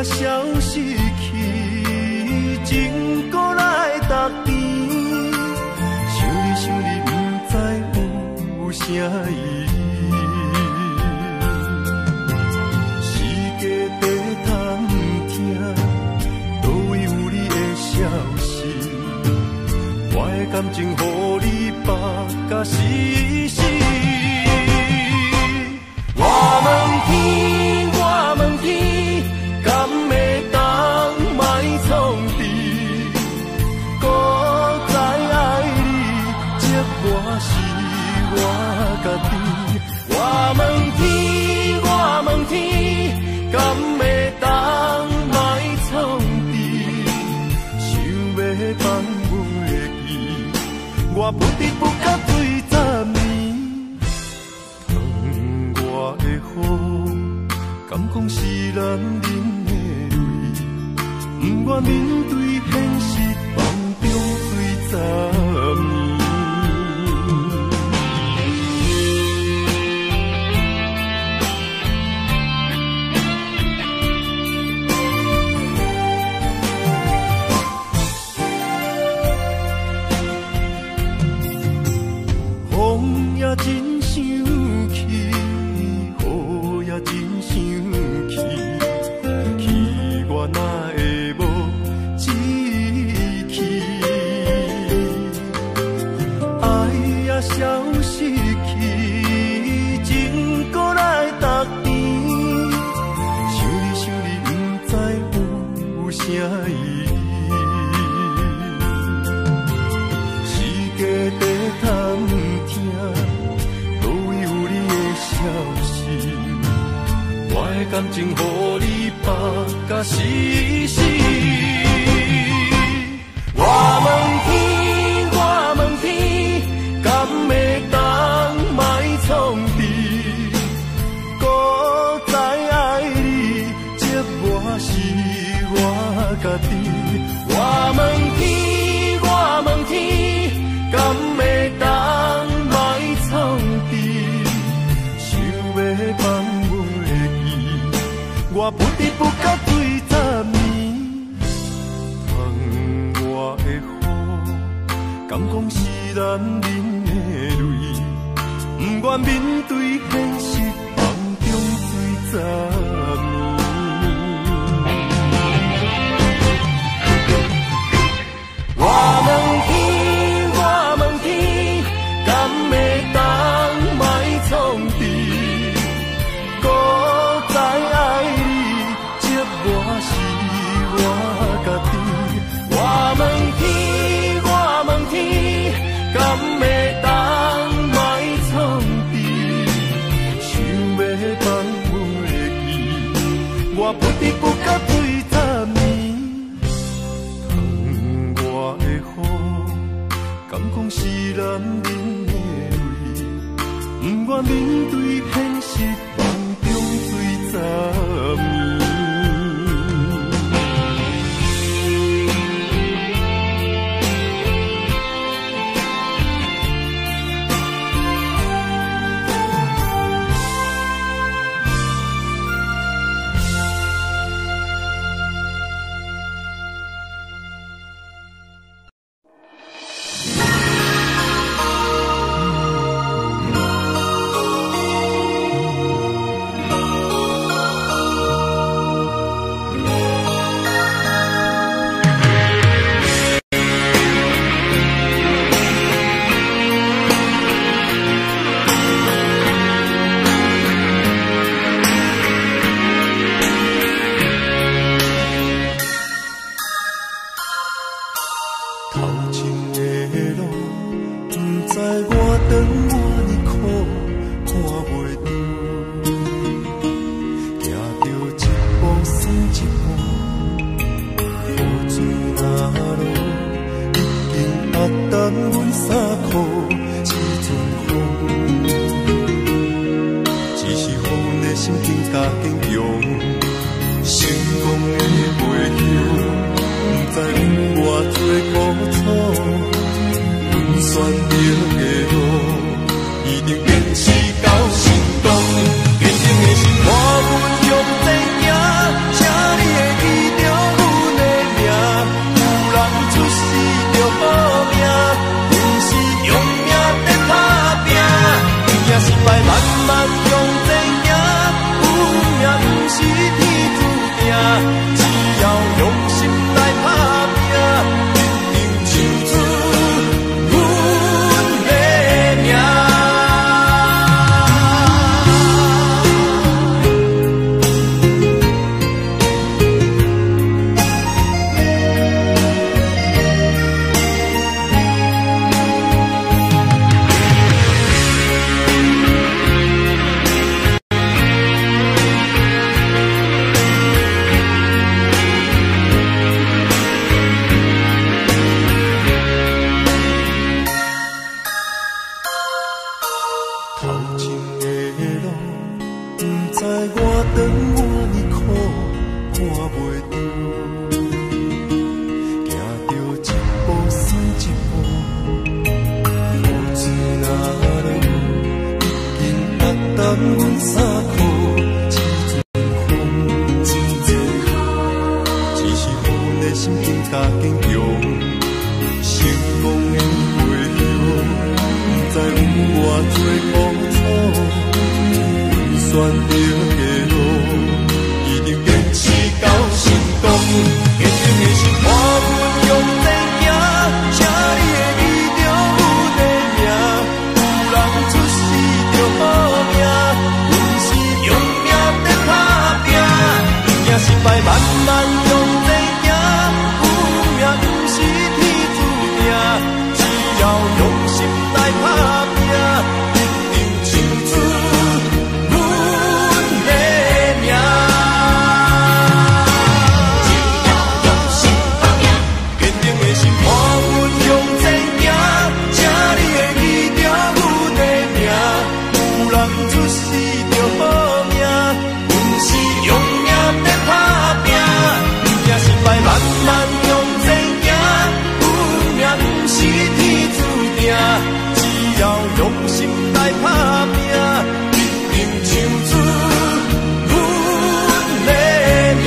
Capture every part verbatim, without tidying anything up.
消失去，情搁来逐甜。想你想你，不知有啥意义。世界地通听，倒位有你的消息？我的感情，予你绑甲死死。我问天，我问天，敢会当莫创治？搁再爱你，这我是我家己。我问天，我问天，敢会当莫创治？想要放袂记，我不得不甲对十年。的雨，敢讲是男人的泪，不愿面对现实，梦中醉十年。风也真想去。真想去，去我哪会无志气？爱也消失去，情搁来逐甜。想你想你，不知有啥意义。世界地通听，倒位有你的消息？我的感情，予你绑甲死死。我问天，我问天，敢会当莫创治？搁再爱你，这我是我家己。我问天，我问天，敢会当莫创治？想要放。我不得不甲对十年，窗外的雨，敢讲是男人的泪，不愿面对现实，梦中醉十年。我问天，我问天，敢会当莫创治？搁再爱你，这我是我家己。我问天，我问天，敢会当莫创治？想要放袂记，我不得不甲对十年。窗外的雨，敢讲是男人的泪，不愿面对现实。十年。 加坚强，成功的回响，不知有偌多苦楚，阮选择的路，一定坚持到成功。坚定的心，看阮用在行，请你的义着有地名，有人出世着好命，阮是用命在打拼，赢失败慢慢用在行，有命不是天注定，只要用心来打拼，一定唱出阮的名。坚定的心，看阮用在行，请你的义着有地名，有人出世着好命，阮是用命在打拼，赢失败慢慢用在行，有命不是天注定，只要用心来打拼，一定唱出阮的名。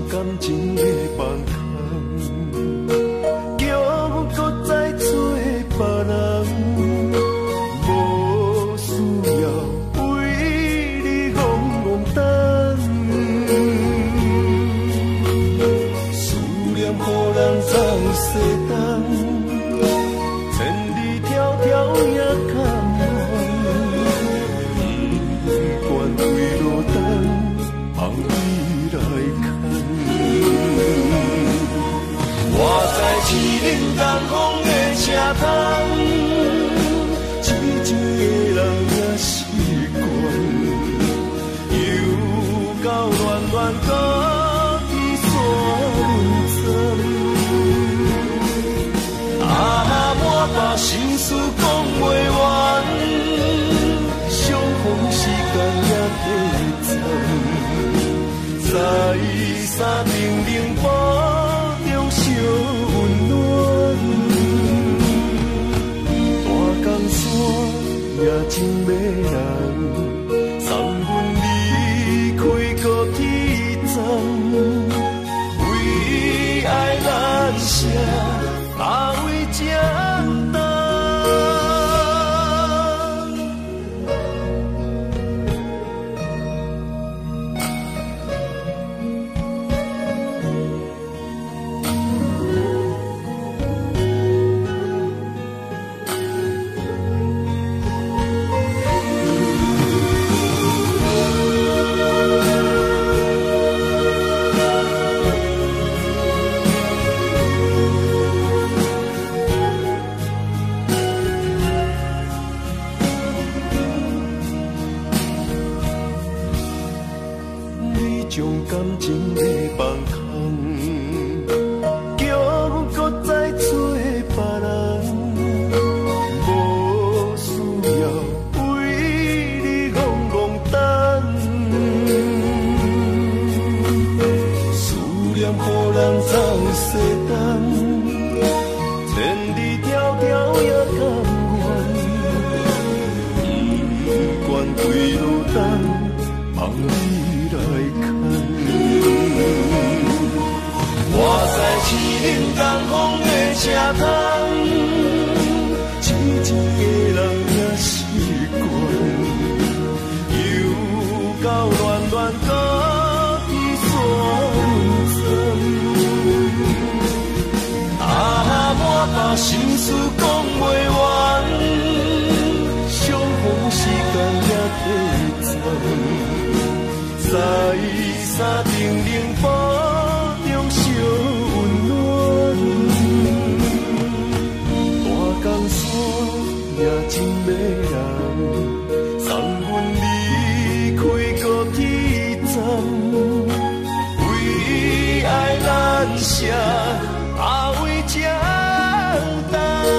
感情的放空，叫阮搁再做别人，无需要为你戆戆等。思念予人走西东，千里迢迢也甘愿，不管归路灯，望你来看。我在市林东风的车窗，痴情的人也习惯，又到暖暖高低山层。啊，满腹心事讲袂完，相逢时间也短暂，在山顶顶波。小温暖，大江山也真迷人，送阮离开高铁站，为爱难舍，阿为这等。将感情的放空，叫阮搁再做别人，无需要为你戆戆等。思念予人走西东，千里迢迢也甘愿，不管归路灯，望你来看。我在市林东风的车窗，痴情的人也习惯，又到暖暖高低山层。啊，满腹心事讲袂完，相逢时间也短暂。在山顶冷风中小温暖，大江山也真迷人，送阮离开高铁站，为爱难舍，阿为这等。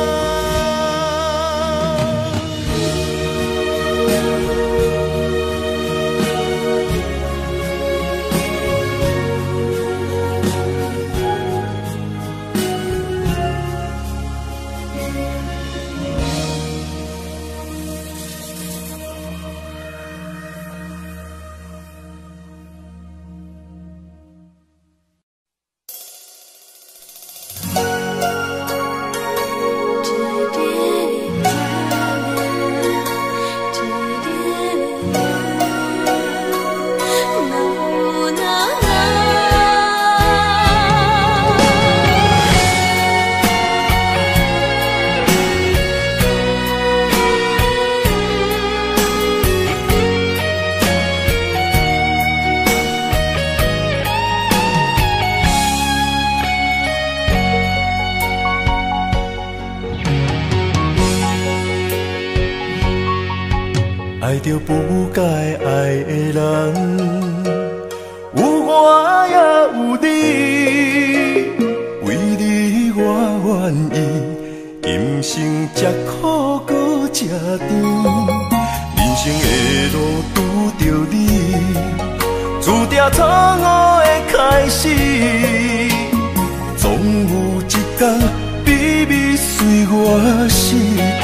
爱着不该爱的人，有我也有你，为你我愿意，今生吃苦搁吃甜，人生的路拄着你，注定错误的开始，总有一天秘密随我逝去。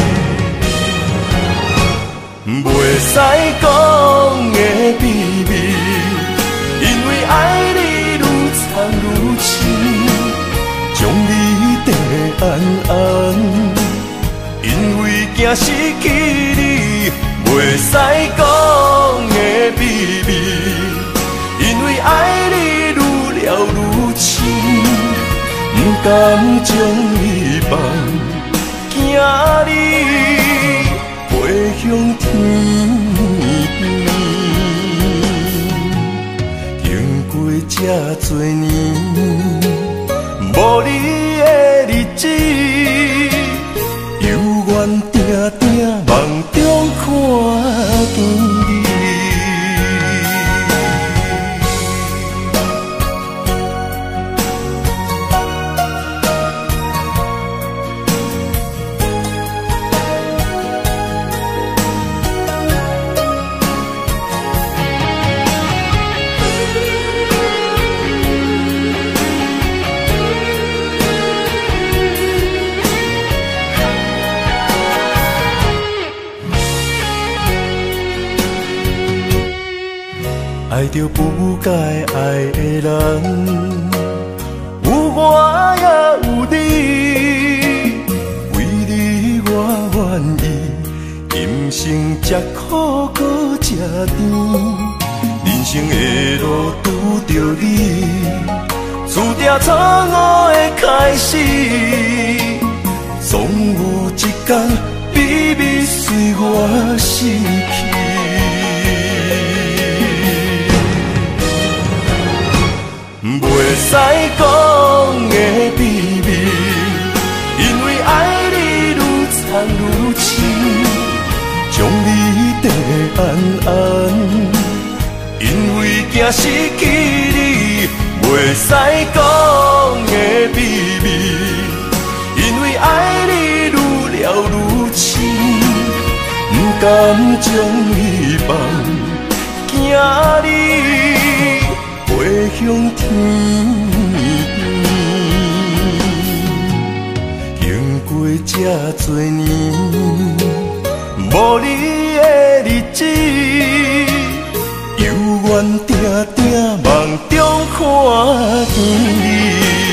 袂使讲的秘密， 惊失去你，袂使讲的秘密，因为爱你愈了愈深，不甘将你放，惊你飞向天边。经过这多年，无你的日子，犹原定定梦中看见你。爱着不该爱的人，有我也有你，为你我愿意，今生吃苦搁吃甜，人生的路拄着你，注定错误的开始，总有一天秘密随我逝去。袂使讲的秘密，因为爱你愈藏愈深，将你缀安安，因为惊失去你。袂使讲的秘密，因为爱你愈了愈深，不甘将你放，惊你飞向天边。经过这多年，无你的日子，犹原定定梦中看见你。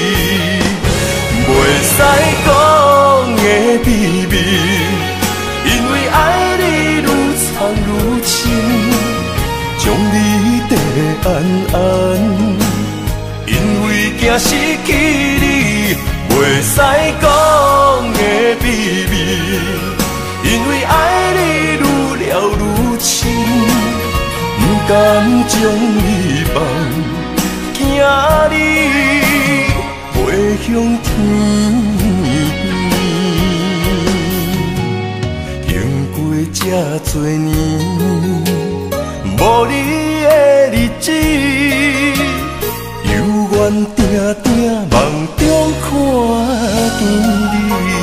袂使讲的秘密，因为爱你愈藏愈深，将你缀安安，因为惊失去你。袂使讲的秘密，因为爱你愈了愈深，不甘将你放，惊你飞向天边。经过这多年，无你的日子，犹原定定梦中看见你。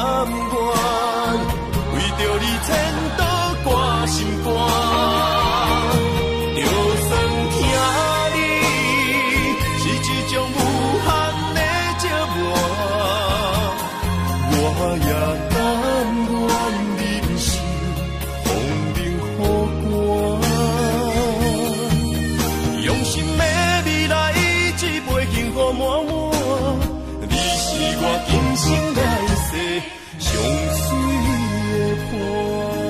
为着你千刀挂心肝。 的未来一杯幸福满满，你是我今生来世上水的伴。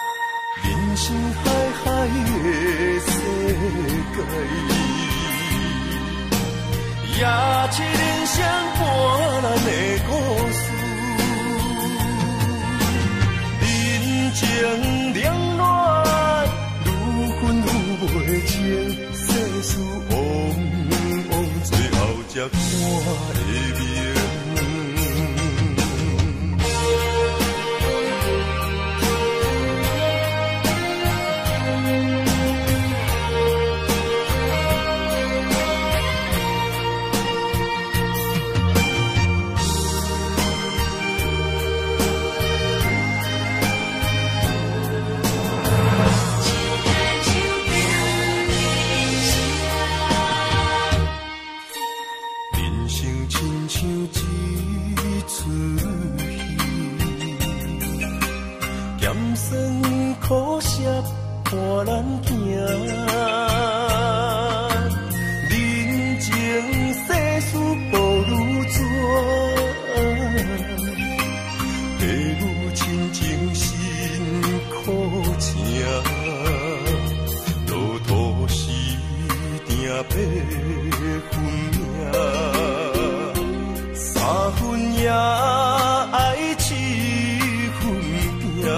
人生海海的世界。 也是人生半难的故事。人情冷暖，愈分愈袂清，世事往往最后才看会明。苦涩伴咱行，人情世事无如纸，父母亲情辛苦情，路途是定八分命，三分也爱七分拼。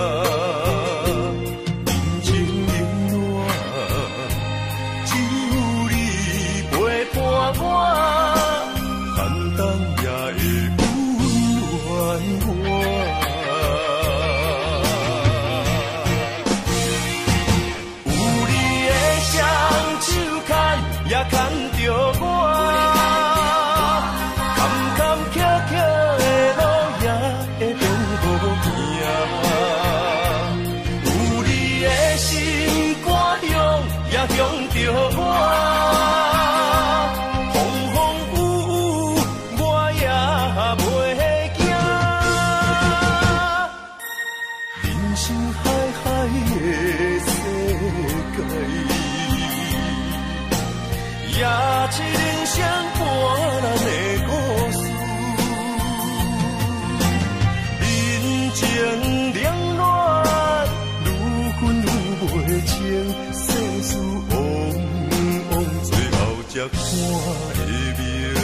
才看会明，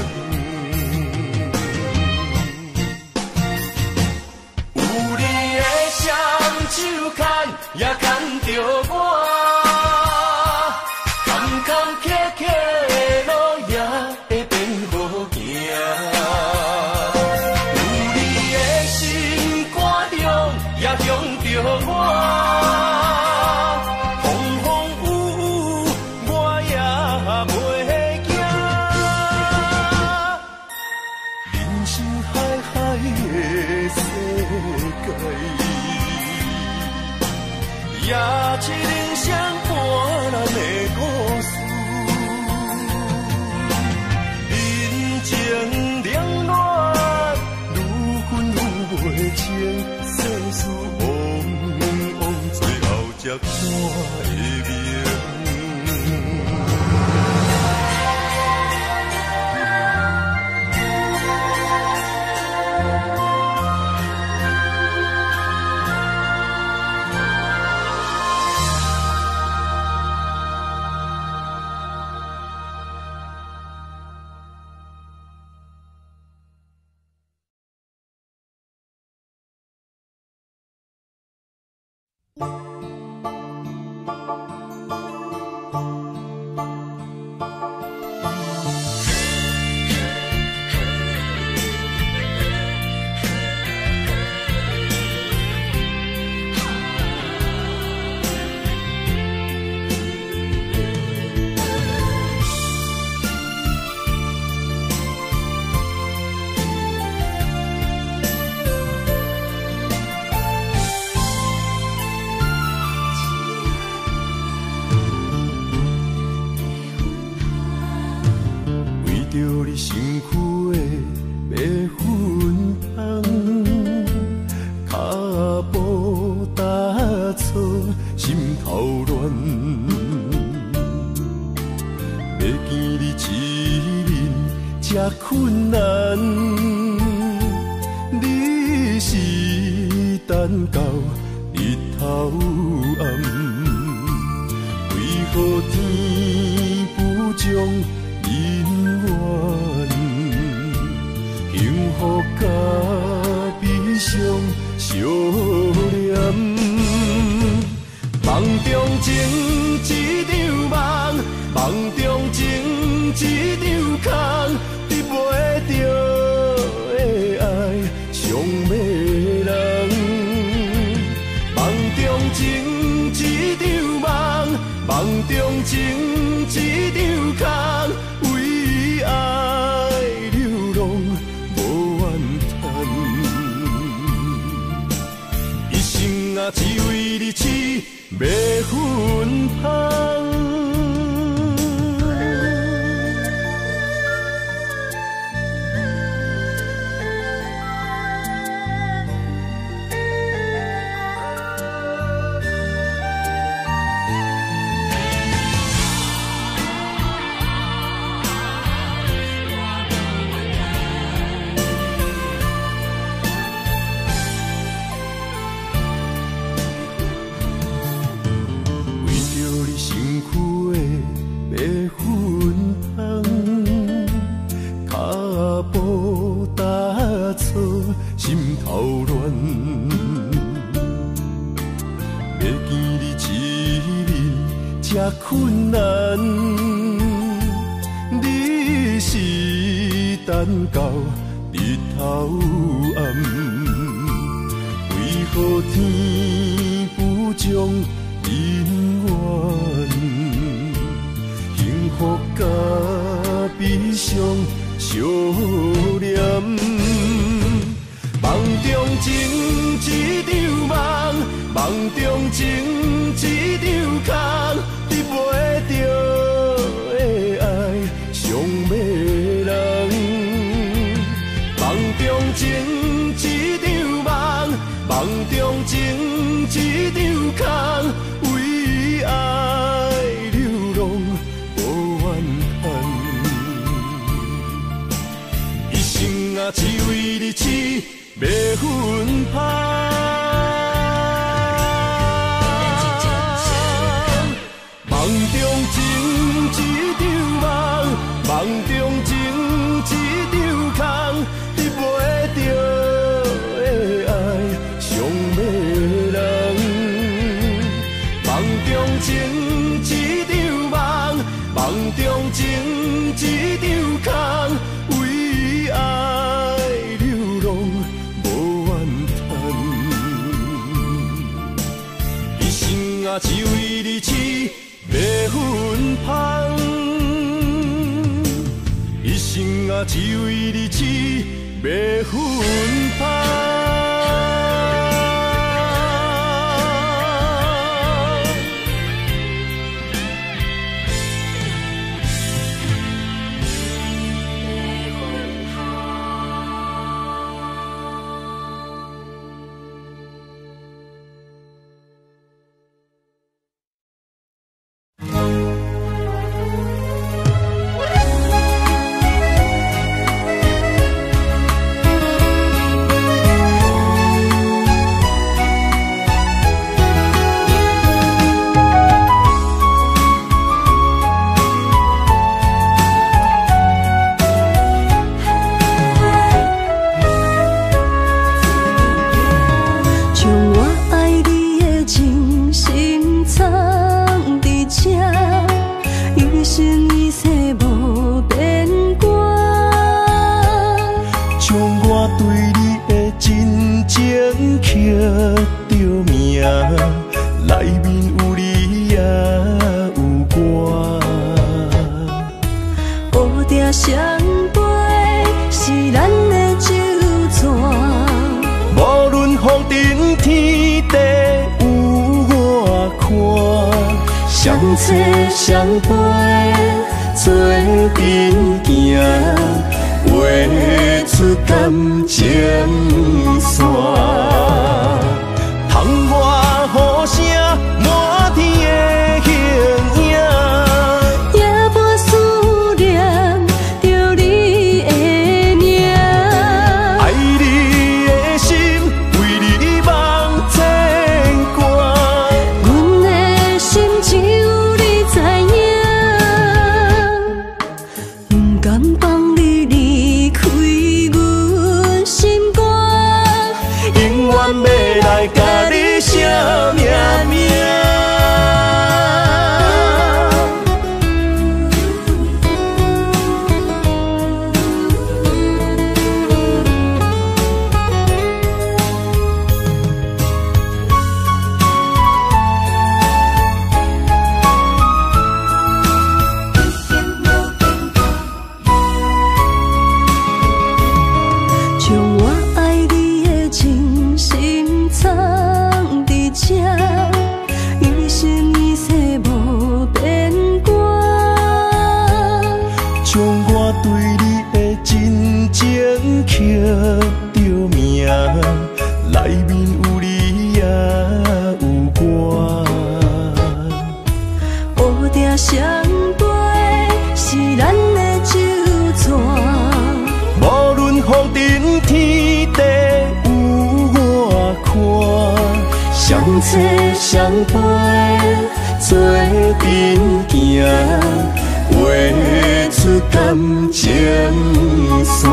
有你的双手牵，也牵着我，坎坎坷坷的路也会变好行。有你的心肝中，也中着我。也是人生半难的故事，人情冷暖，愈分愈袂清，世事往往最后才看会明。困难，你是等到日头暗，为何天不将人怨中情一场梦，梦中情一场空，得袂着的爱上迷人。梦中情一场梦，梦中情一场空，为爱流浪无怨叹。一生啊，只为你痴，袂分芳。心头乱，要见你一面这困难，你是等到日头暗，为何天不将人怨？幸福甲悲伤相连。梦中情一场梦，梦中情一场空，得袂着的爱上迷人。梦中情一场梦，梦中情一场空，为爱流浪无怨叹。一生啊，只为你痴，袂分芳。梦中情一场梦，梦中情一场空，得袂着的爱上迷人。梦中情一场梦，梦中情一场空，为爱流浪无怨叹。一生啊，只为你痴，袂分芳。一生啊，只为你痴，袂分芳。相陪做阵行，画出感情线。窗外雨声满天的形影， 夜半思念着你的名。 爱你的心为你梦牵挂， 阮的心只有你知影。不甘放你离开阮心肝， 永情刻着名，内面有你也有我。 乌蝶双飞是咱的酒泉， 无论风尘天地有我看，相切相陪做阵行，画出感情线。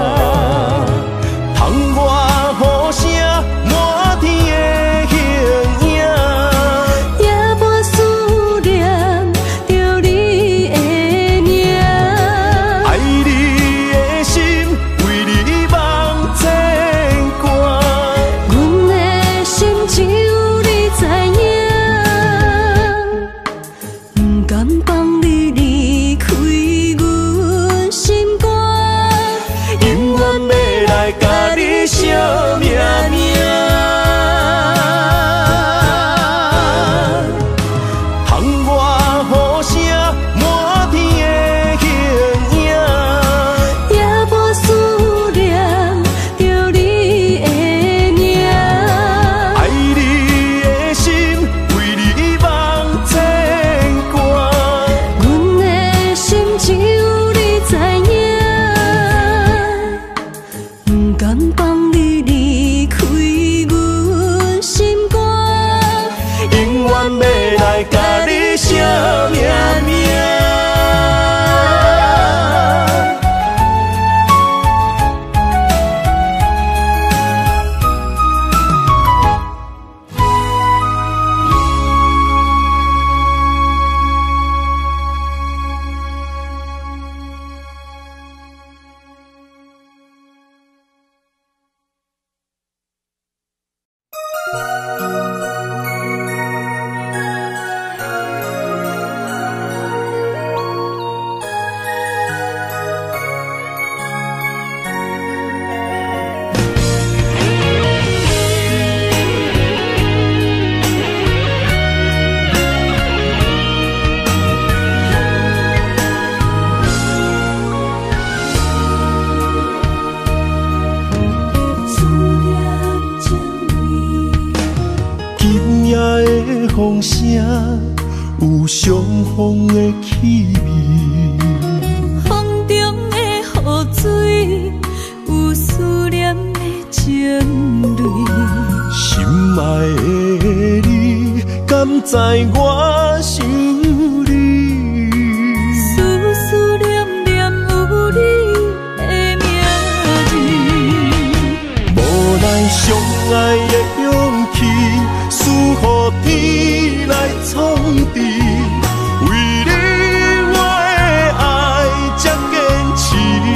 窗外雨声满天的形影， 夜半思念着你的名。 爱你的心为你梦牵挂， 阮的心只有你知影，不甘放你离开阮心肝， 永远要来甲你相命命。窗外雨声满天的形影， 夜半思念着你的名。 爱你的心为你梦牵挂， 阮的心只有你知影，不甘放你离开阮心肝， 永远要来甲你相命命。今夜的风声有相逢的气味， 风中的雨水有思念的情泪， 心爱的你，敢知我想你？ 思思念念有你的名字， 无奈相爱的勇气，输予天来创治。为你我的爱才坚持，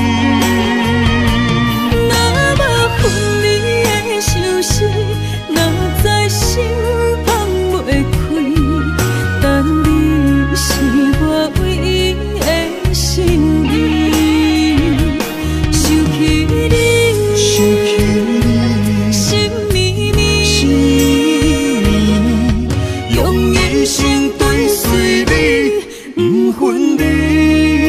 若无分离的相思，哪知心放袂开，但你是我唯一的心意，想起你， 想起你， 心绵绵， 心绵绵，用一生追随你，不分离。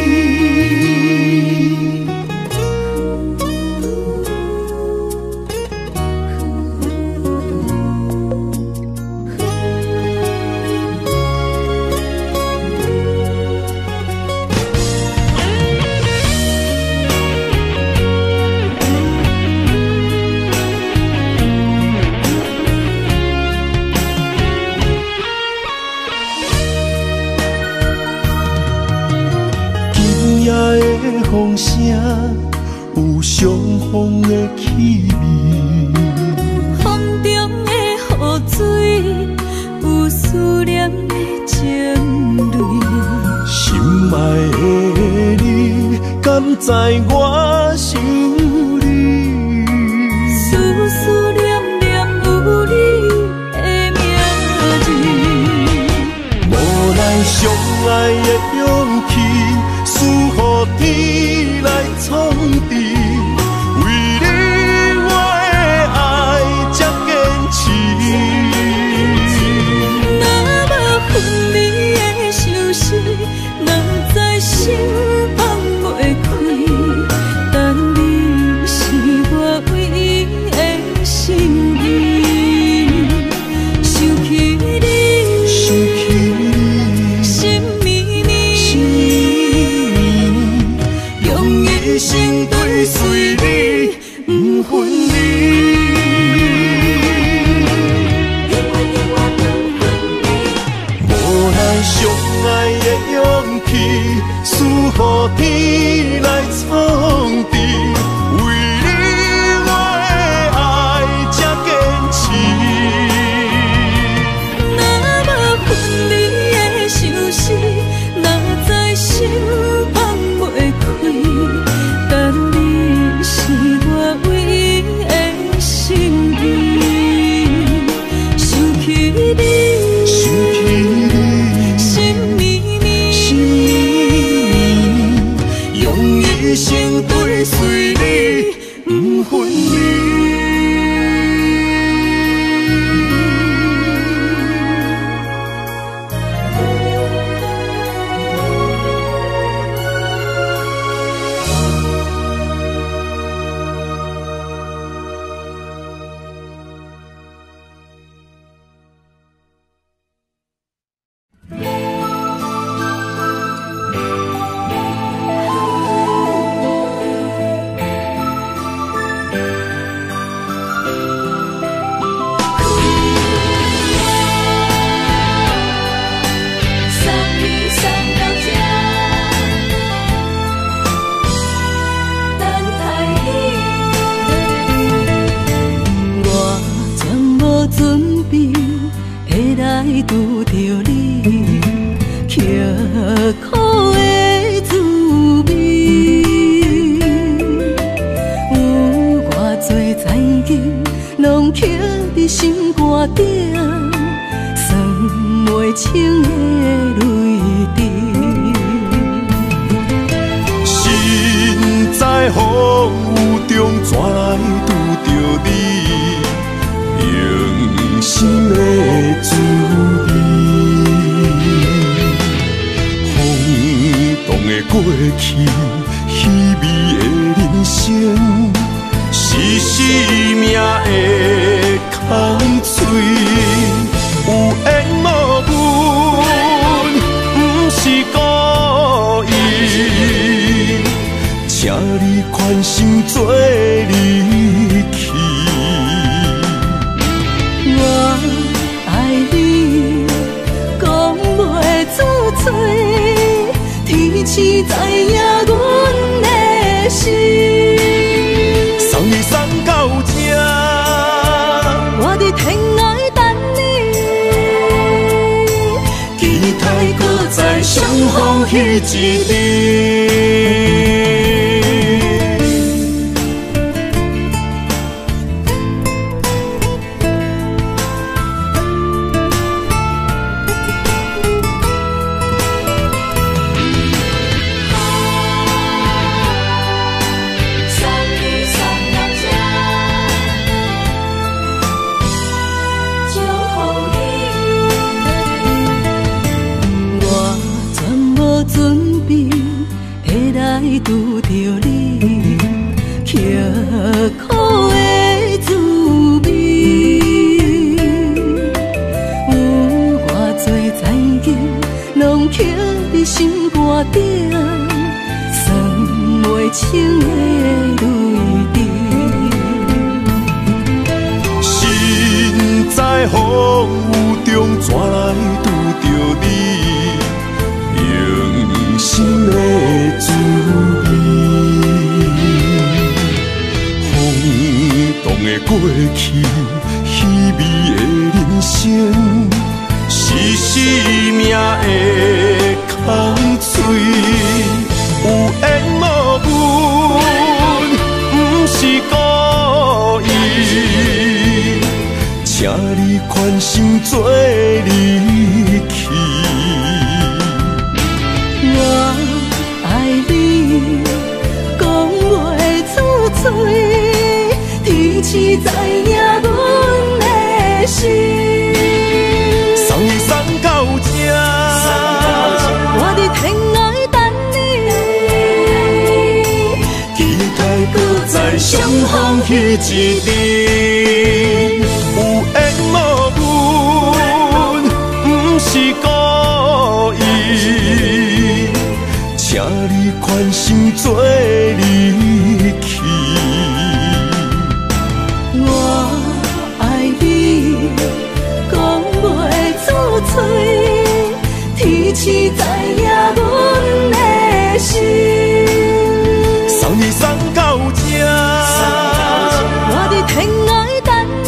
今夜的风声有相逢的气味， 风中的雨水有思念的情泪， 心爱的你，敢知我想你？ 思思念念有你的名字， 无奈相爱的勇气，输予天来创治。为你我的爱才坚持， 若无分离的相思，哪知心放袂开，但你一生对随你，不分离。无奈相爱的勇气，赐予天来创治。为你我的爱才坚持。 若无分离的相思，若在心放袂开，但你是我唯一的心意。想起你， 想起你， 心绵绵， 心绵绵，用一生对随你，不分离。拄着你，刻苦的滋味，有偌多灾难，拢刻伫心肝顶，算袂清的泪滴。 心在风雨中，怎来拄着你？用心的滋味，风动的过去，稀微的人生，是生命的空嘴，有缘无分，不是故意，请你宽心做离去。 我爱你，讲袂出嘴，天赐知影阮的心。 送你送到这， 我伫天涯等你， 期待搁再相逢彼一日。 拄着你，刻苦的滋味，有偌多灾难，拢刻伫心肝顶，算袂清的泪滴。 心在风雨中，怎来拄着你？用心的滋味，风动的过去，稀微的人生，是生命的空嘴，有缘无分，不是故意，请你宽心做离去。 我爱你，讲袂出嘴，天赐知影阮的心。 送你送到这， 我伫天涯等你， 期待搁再相逢彼一日。有缘无分，不是故意，请你宽心做离予送到这。 我伫天涯等你，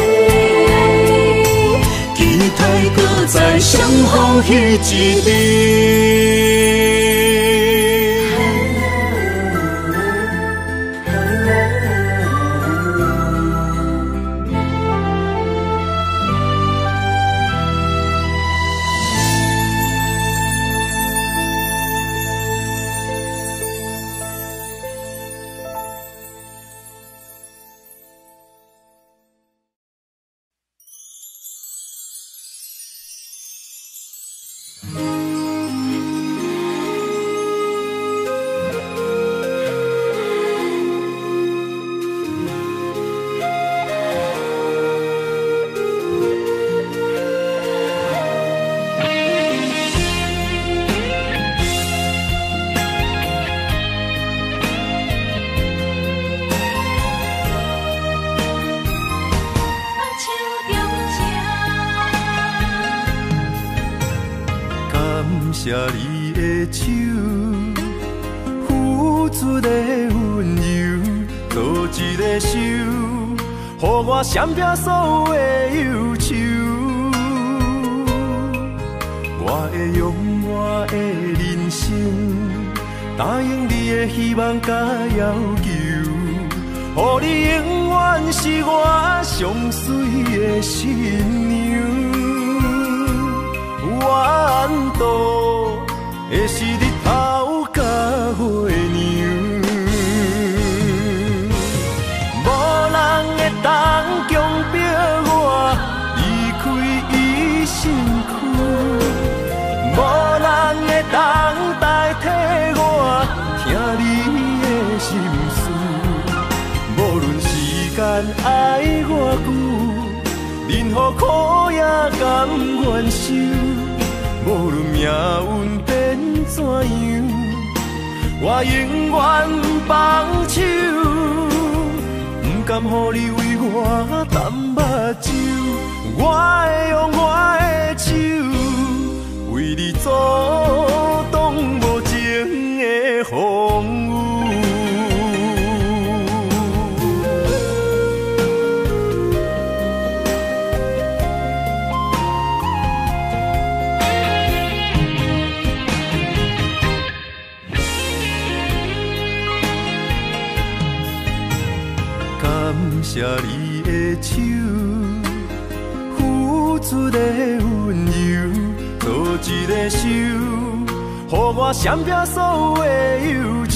期待搁再相逢彼一日。 谢你的手，付出的温柔，做一个手，予我闪避所有的忧愁。我会用我的人生，答应你的希望甲要求，予你永远是我上水的新娘。缘途会是日头甲月亮，无人会当强迫我离开伊身躯，无人会当代替我听你的心事。无论时间爱我久，任何苦也甘愿受。无论命运变怎样，我永远放手，不甘予你为我淡目睭。我会用我的手，为你阻挡无情的风雨。谢你的手，付出的温柔，做一个手，予我闪避所有的忧愁。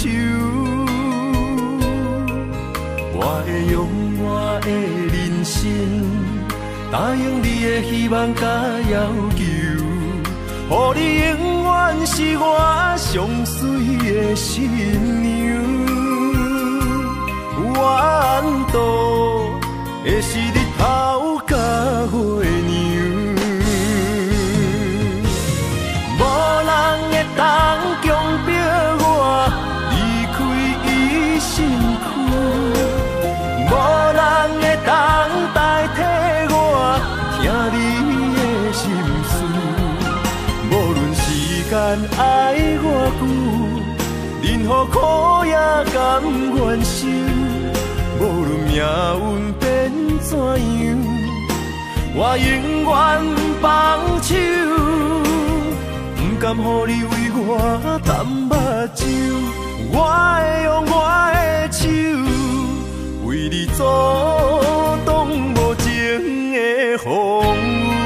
我会用我的人生，答应你的希望甲要求，予你永远是我上水的新娘。缘途会是日头甲月亮，无人会当强迫我离开伊身躯，无人会当代替我听你的心事。无论时间爱我久，任何苦也甘愿受。无论命运变怎样，我永远放手，不甘予你为我淡目睭。我会用我的手，为你阻挡无情的风雨。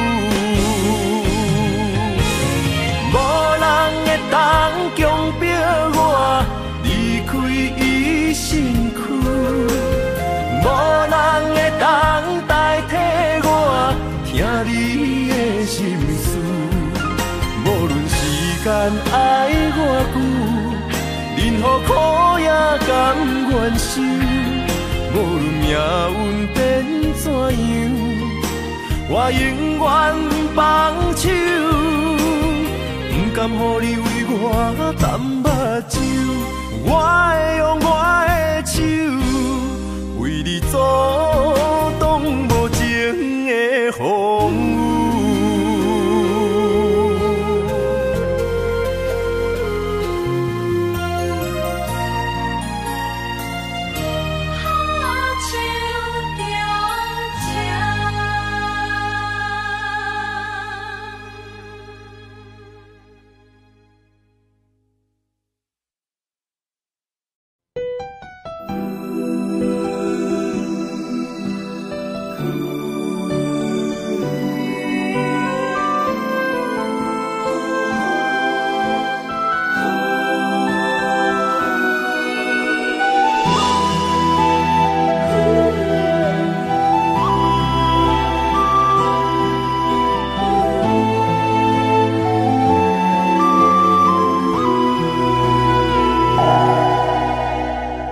无人会当强迫我离开伊身躯，无人会当代替我听你的心事。无论时间爱我久，任何苦也甘愿受。无论命运变怎样，我永远放手，不甘予你为我淡目睭。我会用我的手，为你阻挡无情的风雨。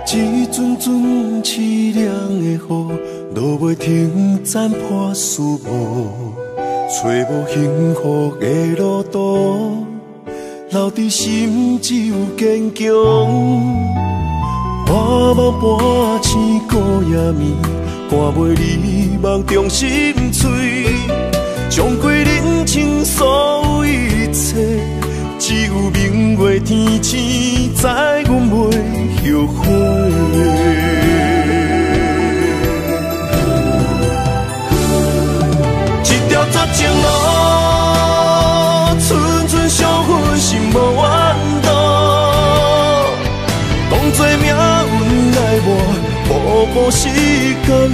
一阵阵凄凉的雨，落袂停，斩破思无，找无幸福的路途，留伫心只有坚强。半梦半醒孤夜眠，赶袂离梦中心碎，将过人生所有一切，只有明月天星知阮袂后悔。一条绝情路，寸寸伤痕心无怨妒，当作命运来磨，步步是感悟。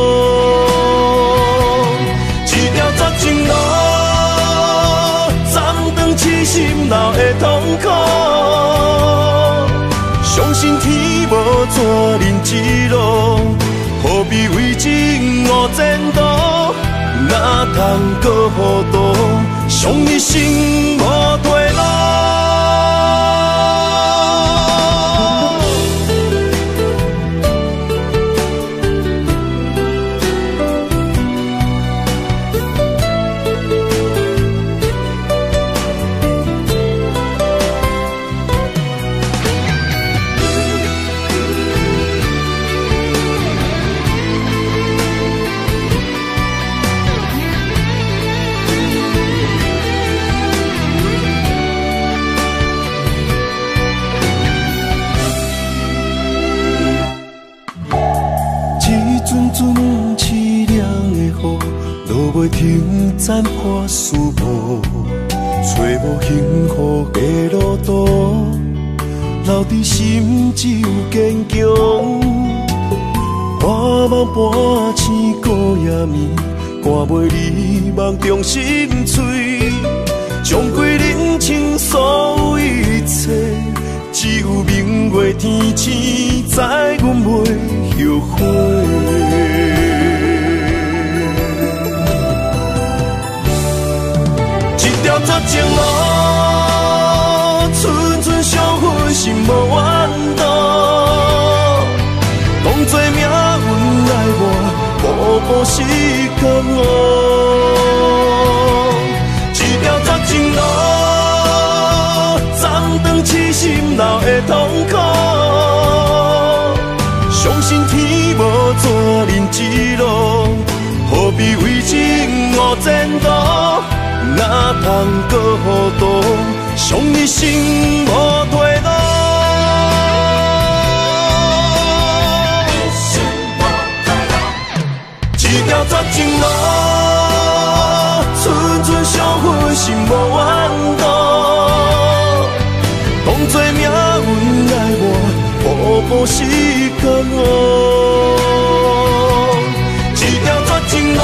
一条绝情路，斩断痴心闹的痛苦。相信天无绝人之路，何必为情误前途？哪通搁糊涂，伤一生无退路。袂停，斩破思无，找无幸福的路途，留伫心只有坚强。半梦半醒孤夜眠，赶袂离梦中心碎，将过人生所有一切，只有明月天星知阮袂后悔。绝情路，寸寸伤痕心无怨妒，当作命运来磨，步步是感悟。一条绝情路，斩断痴心闹的痛苦。相信天无绝人之路，何必为情误前途？哪通搁糊涂，伤一生无退路。一条绝情路，寸寸伤痕心无怨妒，当作命运来磨，步步是感悟。一条绝情路，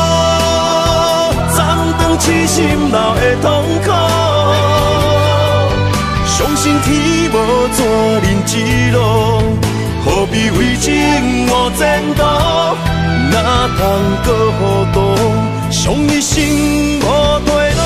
痴心闹的痛苦，相信天无绝人之路，何必为情误前途？哪通搁糊涂，伤一生无退路。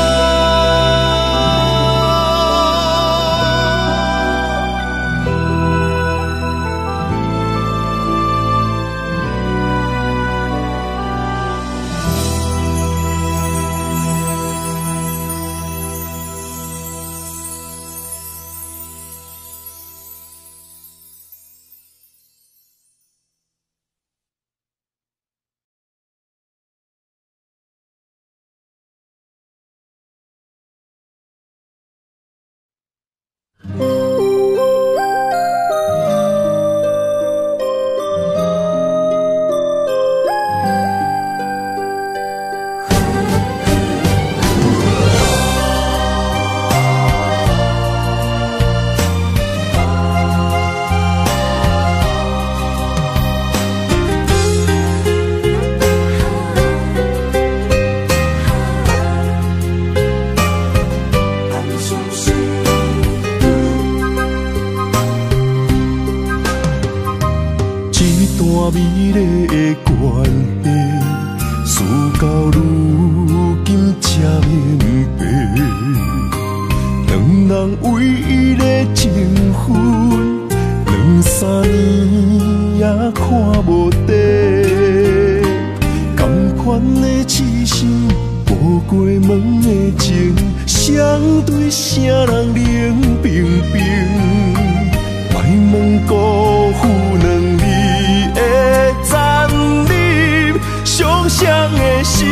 美丽的关系，事到如今才明白，两人唯一的情分，两生三年也看无底，甘款的痴心，无过门的情，相对啥人冷冰冰？莫问辜负两字的残忍，伤伤的心。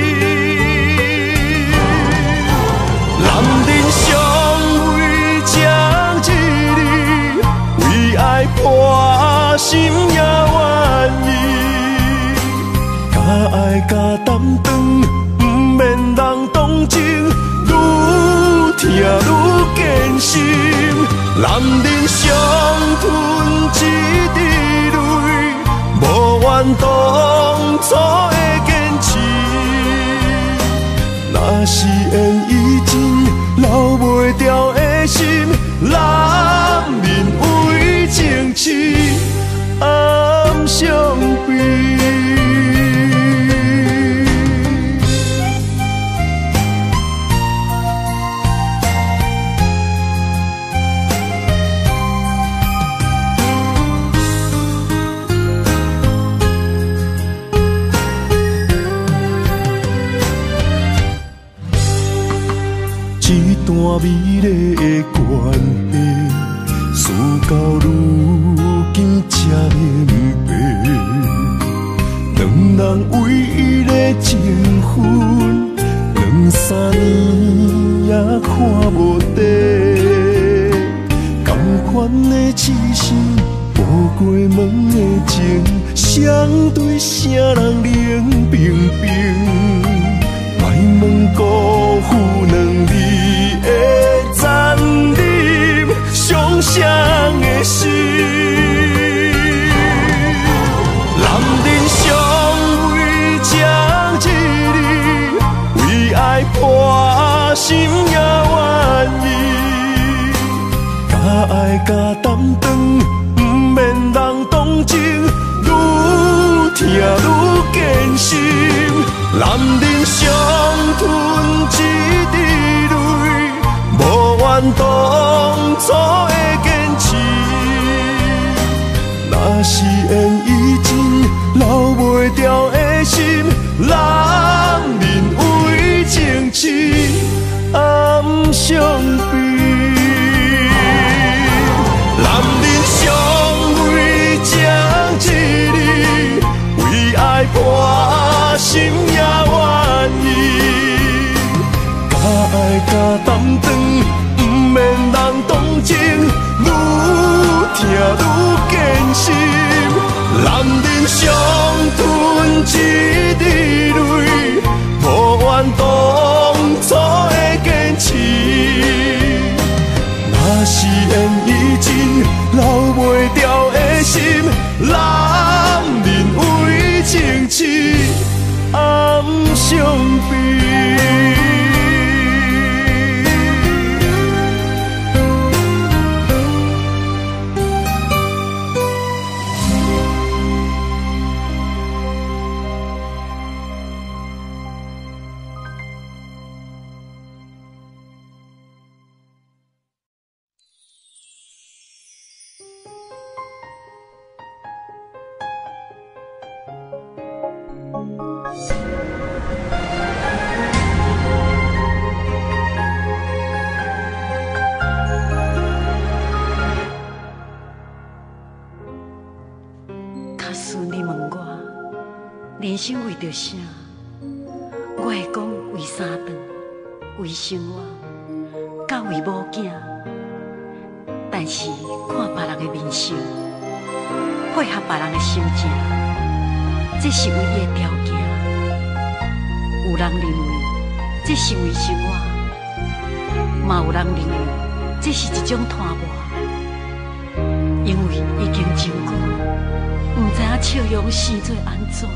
男人尚为将一日，为爱破心也愿意，甲爱甲担当，不免人同情，愈疼愈艰辛。男人伤吞一滴泪，无怨当初的坚持。若是缘已尽，留袂住的心，男人为情痴暗伤悲。一段美丽的关系，事到如今才明白，两人唯一的情分，两三年也看无底。甘款的痴心，无过门的情，相对啥人冷冰冰？莫问辜负两字的残忍，伤伤的心。男人尚为将一日，为爱破心也愿意，甲爱甲担当，不免人同情，愈疼愈艰辛。男人伤吞一滴泪，无怨当初的坚持。若是缘已尽，留袂住的心，男人为情痴暗伤悲。男人尚为将一日，为爱破心也愿意，甲爱甲担当，不免人同情，愈疼愈艰辛。男人伤吞一滴泪，无怨当初的坚持。若是缘已尽，留袂住的心，男人为情痴暗伤悲。 人生为着啥？我会讲为三顿，为生活，甲为某囝。但是看别人的面相，配合别人的心情，这是唯一的条件。有人认为这是为生活，嘛有人认为这是一种拖磨。因为已经真久，唔知影笑容生做安怎。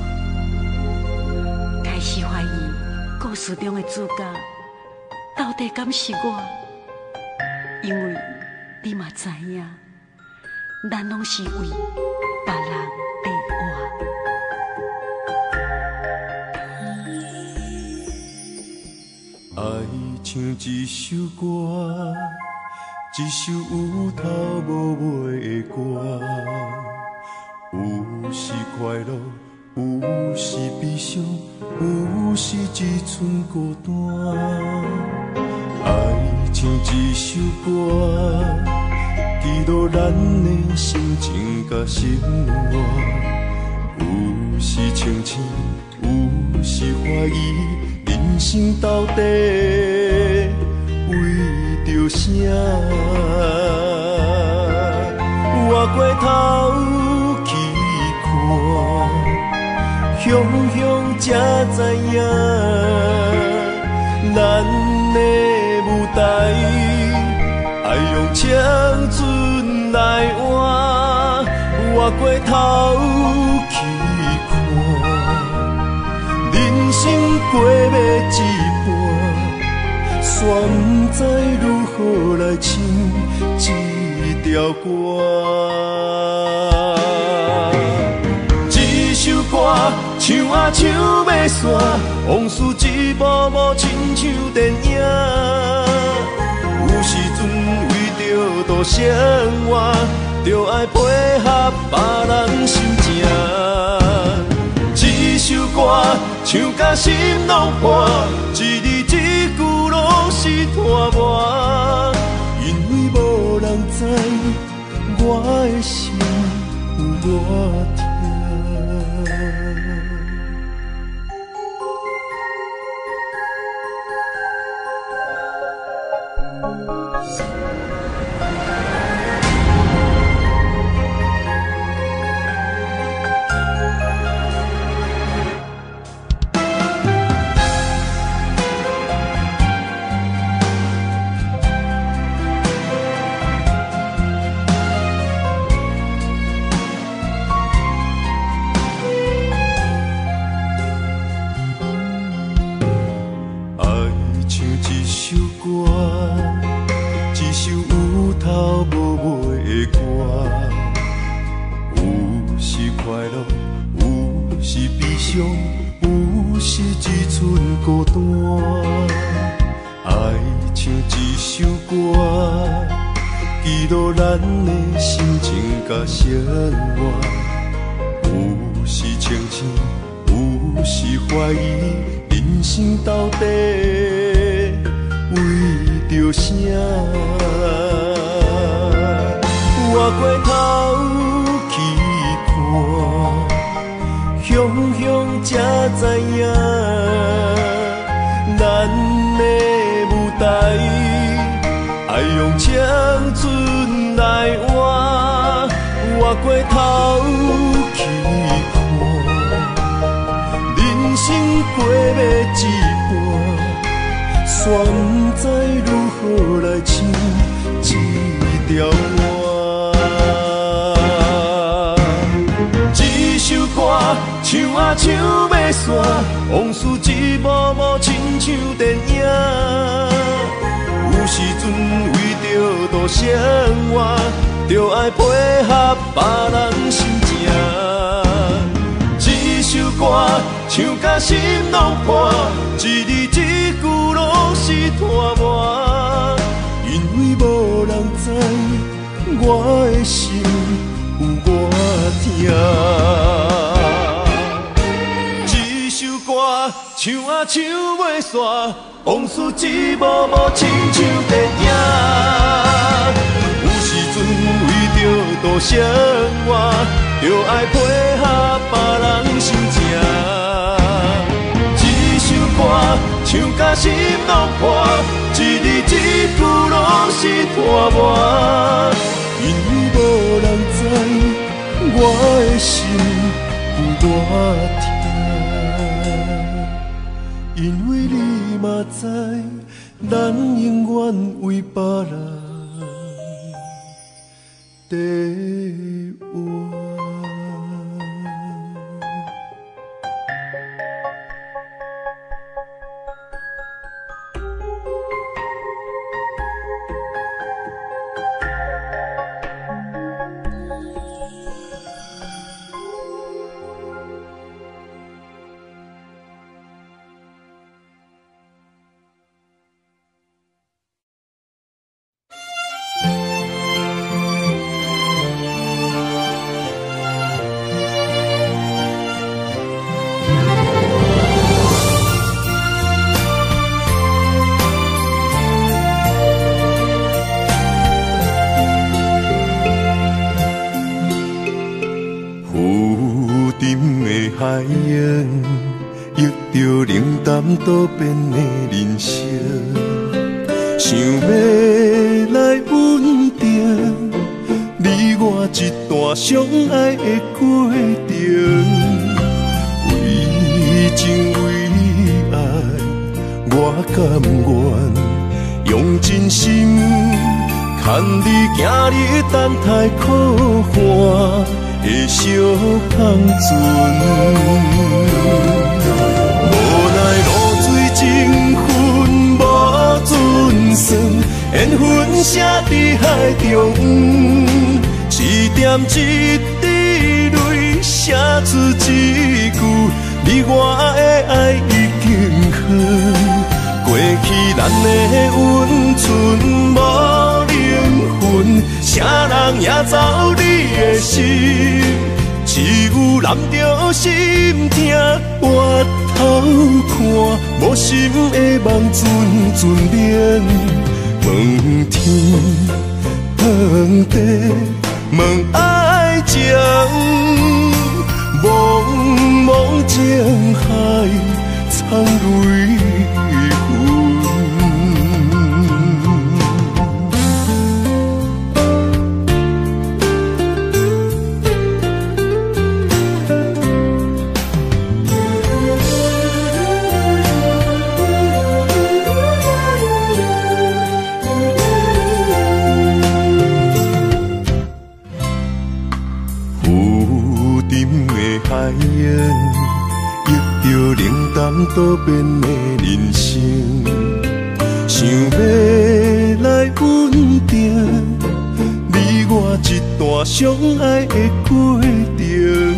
开始怀疑故事中的主角到底敢是我，因为你嘛知影，咱拢是为别人在活。 爱像一首歌， 一首有头无尾的歌，有时快乐，有时悲伤，有时只剩孤单。爱像一首歌，记录咱的心情甲生活，有时清醒，有时怀疑，人生到底为着啥？我过头去看，想想才知影，咱的舞台爱用青春来换。我过头去看，人生过要一半，煞不知如何来唱这条歌。这首歌唱啊唱要散，往事一幕幕亲像电影。有时阵为着度生活，就爱配合别人心情。这首歌唱甲心拢破，一字一句拢是拖磨，因为无人知我的心有偌痛。生活有时清醒，有时怀疑，人生到底为着啥？我过头去看，想想才知影，咱的舞台爱用青春来换。我过头去看，人生过要一半，煞不知如何来唱这条歌。这首歌唱啊唱要散，往事一幕幕亲像电影。有时阵为着度生活，就爱配合别人心情。这首歌唱甲心拢破，一字一句拢是拖磨，因为无人知我的心有偌痛。这首歌唱啊唱要散，往事一幕幕亲像电影。为着度生活，就爱配合别人心情。这首歌唱甲心拢破，一字一句拢是拖磨，因为无人知我的心有偌痛，因为你嘛知，咱永远为别人地话。 浮沉的海洋，遇着冷淡多变的人生，想要来稳定你我一段相爱的过程。为情为爱，我甘愿用真心牵你行你等待可汗的小香船。无奈露水情分无准算，缘分写伫海中，一点一滴泪写出一句，你我的爱已经远。过去咱的温存无灵魂，啥人也走你的心，只有揽着心痛回头看，无心的梦阵阵眠。问天问地问爱情，茫茫情海藏泪痕。海洋遇着冷淡多变的人生，想要来稳定你我一段相爱的过程。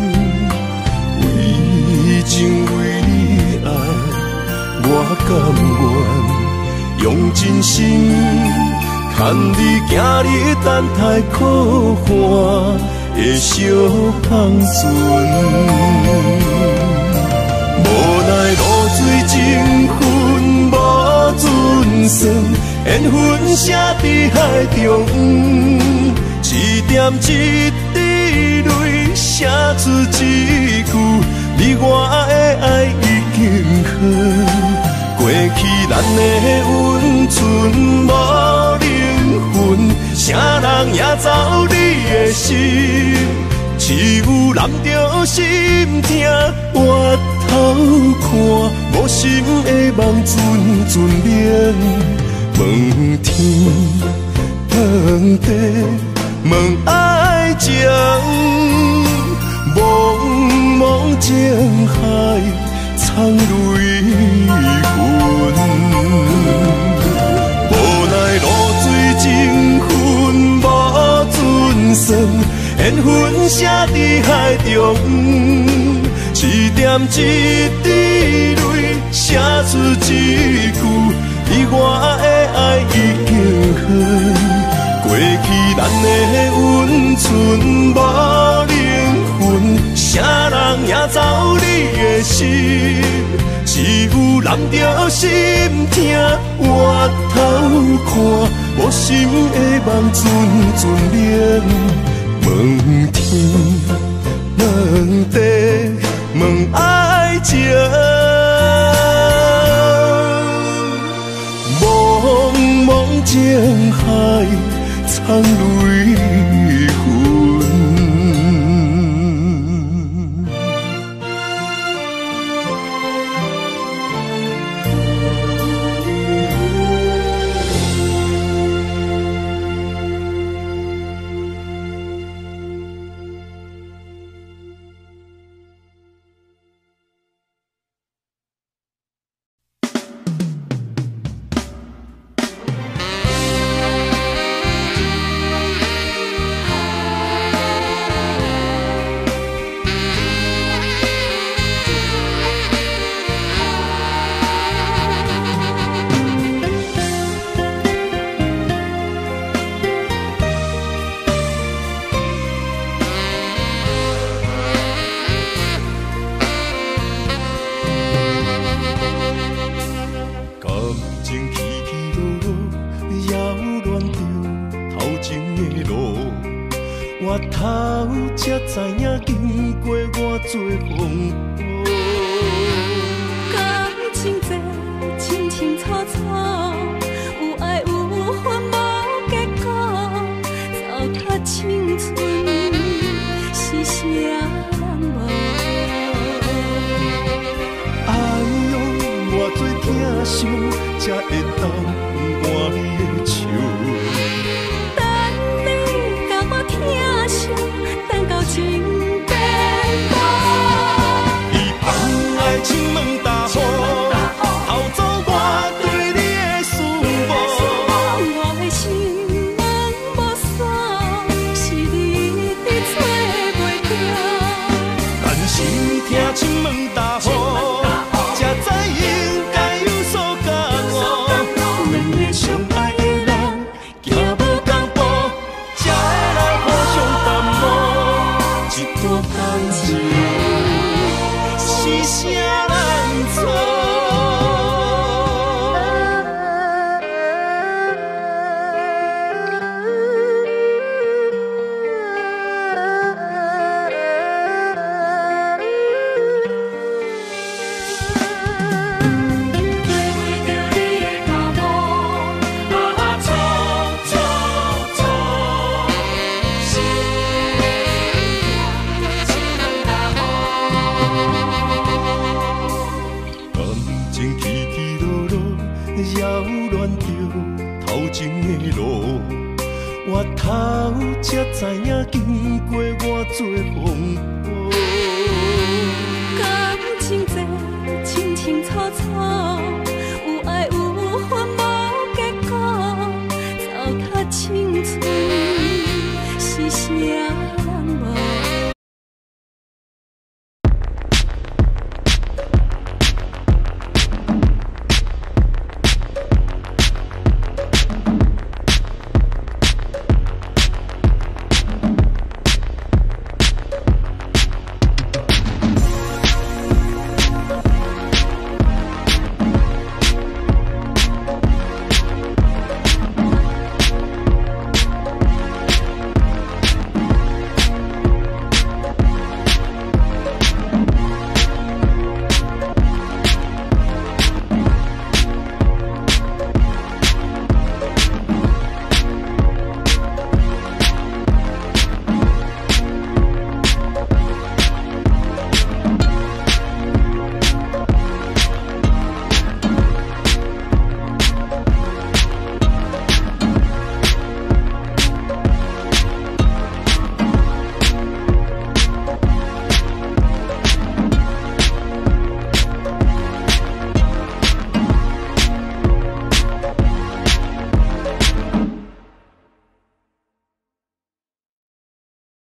为情为爱，我甘愿用真心牵你行你等待可汗的小香船。无奈露水情分无准算，缘分写伫海中，一点一滴泪写出一句，你我的爱已经远。过去咱的温存无灵魂，啥人也走你的心，只有揽着心痛回头看，无心的梦阵阵眠。问天问地问爱情，茫茫情海藏泪痕。无奈露水情分无准算，缘分写伫海中，一点一滴泪写出一句，你我的爱已经远。过去咱的温存无灵魂，啥人也走你的心，只有揽着心痛回头看，无心的梦阵阵眠。问天问地问爱情，茫茫情海藏泪痕。我头才知影，紧做风波。 感情这清清楚楚，有爱有恨无结果，糟蹋青春是啥人无？ 哎呦，偌多疼伤，才会当换你的手。 等你甲我疼惜，等到情变薄。 伊放爱亲门大雨，偷走我对你的思慕。 我的心门无锁，是你伫找袂到。 但是听亲门大雨，才知应该有所感悟。两个相爱的人，行无同步，才会来互相淡薄。一段感情是啥人错？我头才知影，经过偌多风